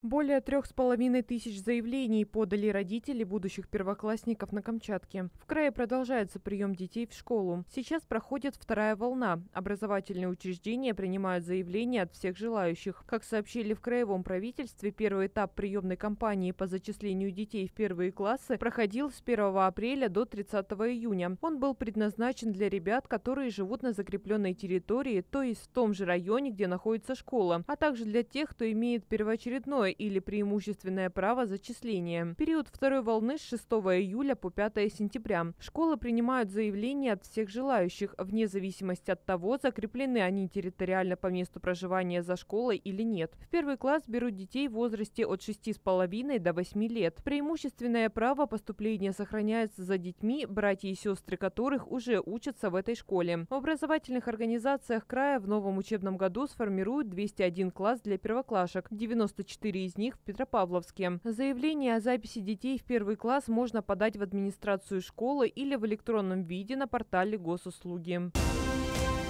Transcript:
Более 3500 заявлений подали родители будущих первоклассников на Камчатке. В крае продолжается прием детей в школу. Сейчас проходит вторая волна. Образовательные учреждения принимают заявления от всех желающих. Как сообщили в краевом правительстве, первый этап приемной кампании по зачислению детей в первые классы проходил с 1 апреля до 30 июня. Он был предназначен для ребят, которые живут на закрепленной территории, то есть в том же районе, где находится школа, а также для тех, кто имеет первоочередное или преимущественное право зачисления. Период второй волны с 6 июля по 5 сентября. Школы принимают заявления от всех желающих, вне зависимости от того, закреплены они территориально по месту проживания за школой или нет. В первый класс берут детей в возрасте от 6,5 до 8 лет. Преимущественное право поступления сохраняется за детьми, братья и сестры которых уже учатся в этой школе. В образовательных организациях края в новом учебном году сформируют 201 класс для первоклашек, 94 из них в Петропавловске. Заявление о записи детей в первый класс можно подать в администрацию школы или в электронном виде на портале госуслуги.